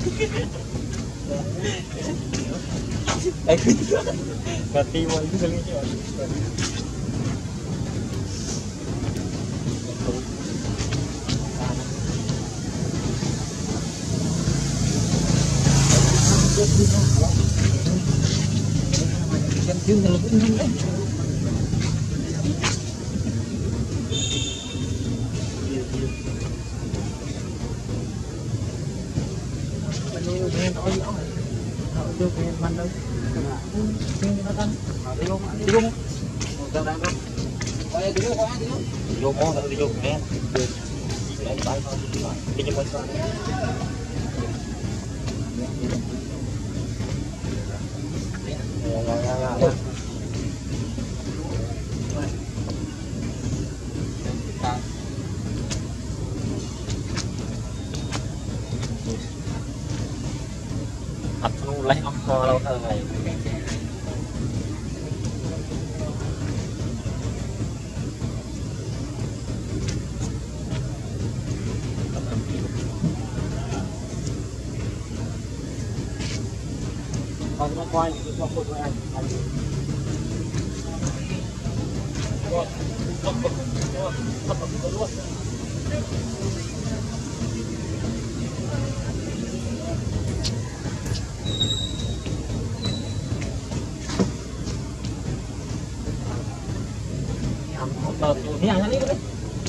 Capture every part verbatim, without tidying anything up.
Mati mau itu kali aja. Kan chứ là cũng không đấy. Được thì mình đâu xin nó tan đi vô đi vô đâu đang đâu quay đi vô quay đi vô đi vô mò đi vô nghe được lấy tay thôi đi cho mình coi rồi rồi rồi lấy Angkor lâu hơn này còn nó quay những cái con của anh anh Ờ, thế à, đi đấy.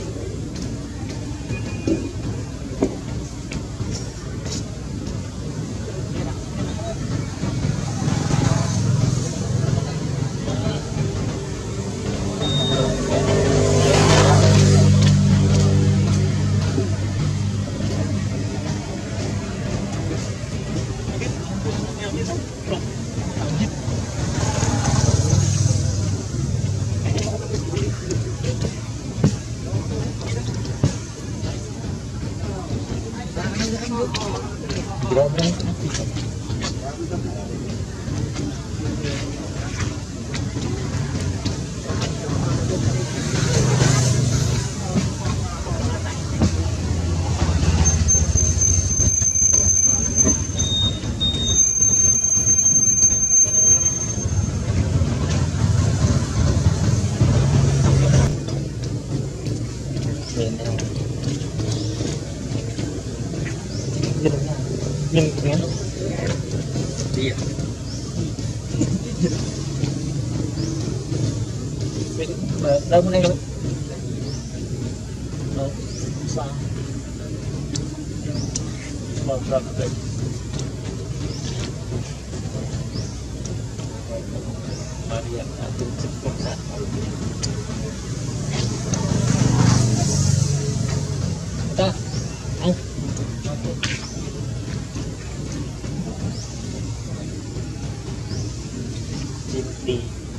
Nhưng nghe đi à đâu bên đây rồi đâu sao vâng vâng đấy mà đi à từng chục công sát ta anh đi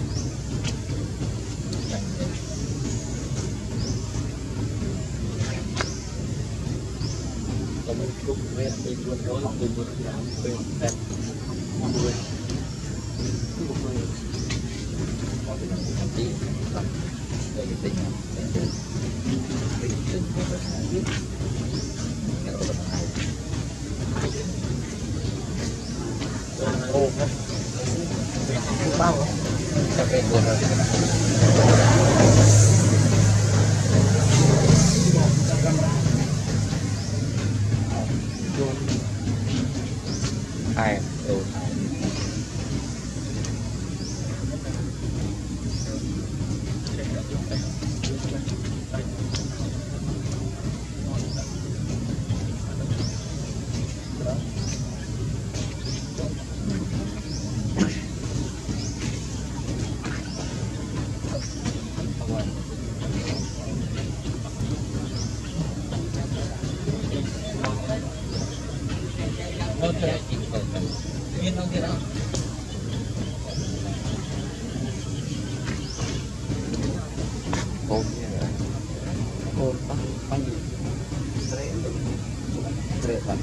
còn mình chụp về bên luôn đó là bên một cái áo bên đẹp mọi người cứ một người có cái nào cũng tí để cái tính tính tính tính rất là biết cái đó là hay ô ha bao không? Cà phê buồn rồi. Ai? Ừ. Yên không kia đâu. Cồn cồn băng băng gì? Sre sre băng.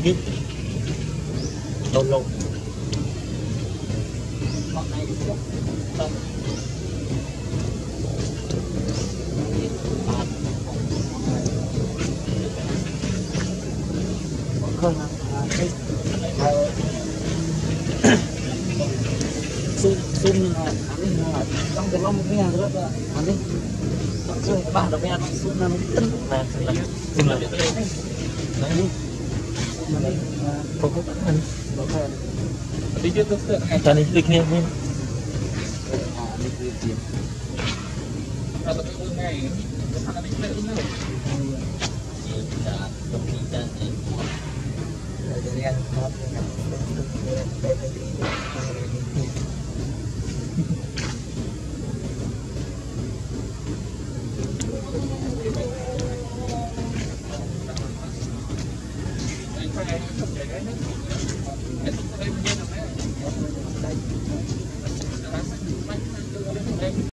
nhức lâu lâu bọn này cũng không không xung xung trong cái lông cái hàng rất là anh đi xung ba đồng em xung nó tính là xung là đấy không có anh tí trước tức là ngày này lịch nghe luôn